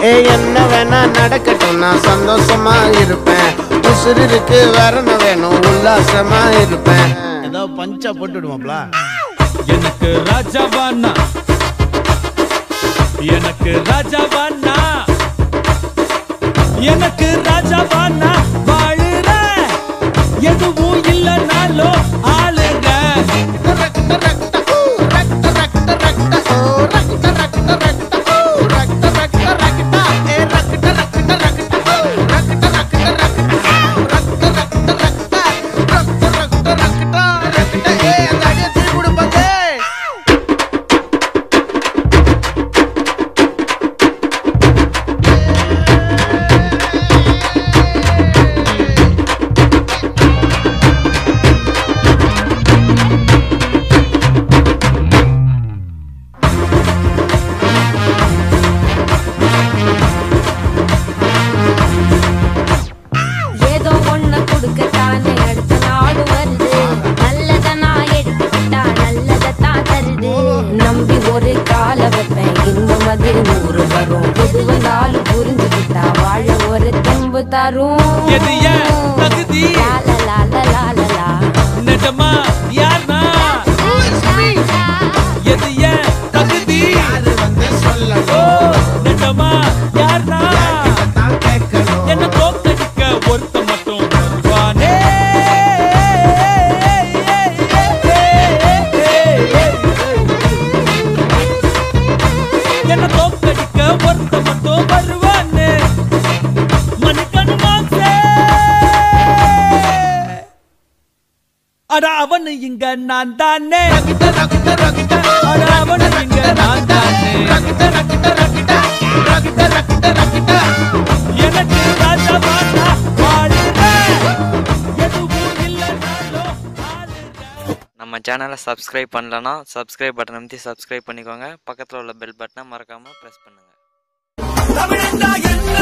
என்ன வேணா நடக்கட்டும் நான் சந்தோஷமா இருப்பேன். உசுறு இருக்கு வேற என்ன வேணும் உல்லாசமா இருப்பேன். ஏதோ பஞ்சா போட்டுடுவாப்ல. எனக்கு ராஜாவானா எனக்கு ராஜாவானா எனக்கு ராஜாவானா வாழுற எதுவும் இல்லைனாலும் ஆளுங்க நிஜமா யார்னா எது ஏன் தகுதி நிஜமா யார்னா என்ன தோக்கடிக்க ஒருத்த மட்டும் வருவானே என்ன தோக்கடிக்க ஒருத்த மட்டும் வருவானே மணிக்கணு மாசே அட அவனு இங்க நான் தானே அட அவனு இங்க நான் தானே எனக்கு ராஜாவானா வாழுற எதுவும் இல்லைனாலும் நம்ம சேனலை சப்ஸ்கிரைப் பண்ணலன்னா சப்ஸ்கிரைப் பட்டன் அமைத்தி சப்ஸ்கிரைப் பண்ணிக்கோங்க. பக்கத்தில் உள்ள பெல் பட்டனை மறக்காமல் ப்ரெஸ் பண்ணுங்கள்.